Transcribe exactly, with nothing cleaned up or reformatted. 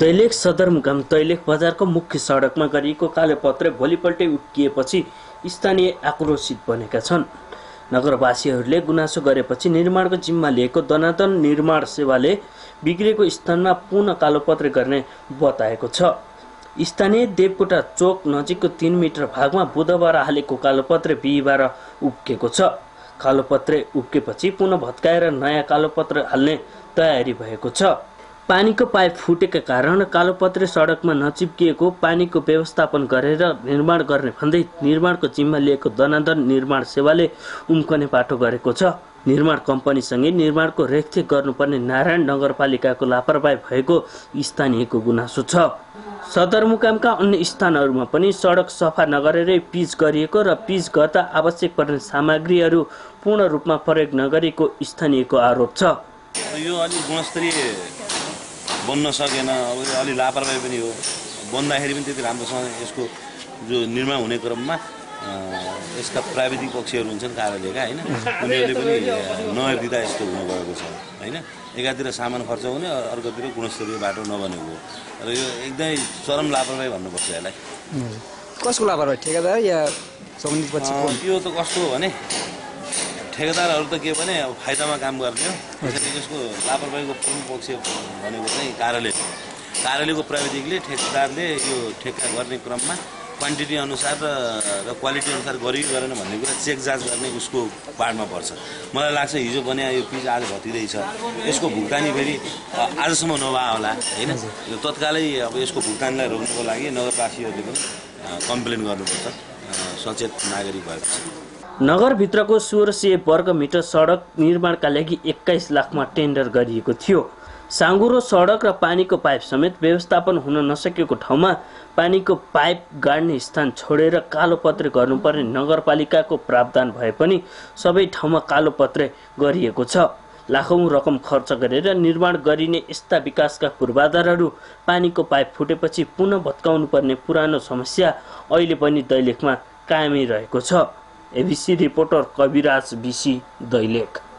दैलेख सदरमुकाम दैलेख बजारको मुख्य सडकमा गरिएको कालोपत्रे भोलिपल्टै उट्किएपछि स्थानीय आक्रोशित बनेका छन्। नगरवासीहरूले गुनासो गरेपछि निर्माणको जिम्मा लिएको दनादन निर्माण सेवाले बिग्रेको स्थानमा पुनः कालोपत्रे गर्ने बताएको छ। स्थानीय देवकोटा चोक नजिकको तीन मिटर भागमा बुधबार हालेको कालोपत्रे बिहिबार उब्केको छ। कालोपत्रे उब्केपछि पुनः भत्काएर नयाँ कालोपत्रे हाल्ने तयारी भएको छ। पानीको पाइप फुटेका कारण कालोपत्रे सडकमा नचिप्किएको पानीको व्यवस्थापन गरेर निर्माण गर्ने भन्दै निर्माणको जिम्मा लिएको दनादन निर्माण सेवाले उम्कने बाटो गरेको छ। निर्माण कम्पनीसँगै निर्माणको रेखदेख गर्नुपर्ने नारायण नगरपालिकाको लापरवाही भएको स्थानीयको गुनासो छ। सदरमुकामका अन्य स्थानहरूमा पनि सडक सफा नगरेरै पिच गरिएको र पिच गर्दा आवश्यक पर्ने सामग्रीहरू पूर्ण रूपमा प्रयोग नगरेको स्थानीयको आरोप छ। यो अलि गुणस्तरीय बन्न सकेन, अब अलि लापरवाही पनि हो। बन्दाखेरि पनि त्यति राम्रोसँग यसको जो निर्माण हुने क्रममा यसका प्राविधिक पक्षहरू हुन्छन् कार्यालयका, होइन, उनीहरूले पनि नहेरिदिँदा यस्तो हुन गएको छ, होइन। एकातिर सामान खर्च हुने, अर्कोतिर गुणस्तरीय बाटो नबनेको र यो एकदमै चरम लापरवाही भन्नुपर्छ यसलाई। कसको लापरवाही, ठेकेदार या सम्बन्धित पक्ष? यो त कस्तो हो भने ठेकेदारहरू त के भने अब फाइदामा काम गर्ने हो। त्यसैले यसको लापरवाहीको प्रमुख पक्ष भनेको चाहिँ कार्यालय कार्यालयको प्राविधिकले ठेकेदारले यो ठेक्का गर्ने क्रममा क्वान्टिटी अनुसार र क्वालिटी अनुसार गरि गरेन भन्ने कुरा चेक जाँच गर्ने उसको पार्टमा पर्छ। मलाई लाग्छ हिजो बने यो पिच आज भत्किँदैछ, यसको भुक्तानी फेरि आजसम्म नभए होला, होइन। यो तत्कालै अब यसको भुक्तानीलाई रोक्नको लागि नगरवासीहरूले पनि कम्प्लेन गर्नुपर्छ, सचेत नागरिक भएपछि। नगरभित्रको सोह्र सय वर्ग मिटर सडक निर्माणका लागि एक्काइस लाखमा टेन्डर गरिएको थियो। साँगुरो सडक र पानीको पाइप समेत व्यवस्थापन हुन नसकेको ठाउँमा पानीको पाइप गाड्ने स्थान छोडेर कालोपत्रे गर्नुपर्ने नगरपालिकाको प्रावधान भए पनि सबै ठाउँमा कालोपत्रे गरिएको छ। लाखौँ रकम खर्च गरेर निर्माण गरिने यस्ता विकासका पूर्वाधारहरू पानीको पाइप फुटेपछि पुनः भत्काउनु पर्ने पुरानो समस्या अहिले पनि दैलेखमा कायमै रहेको छ। ABC reporter Kabiraj BC, Dailekh.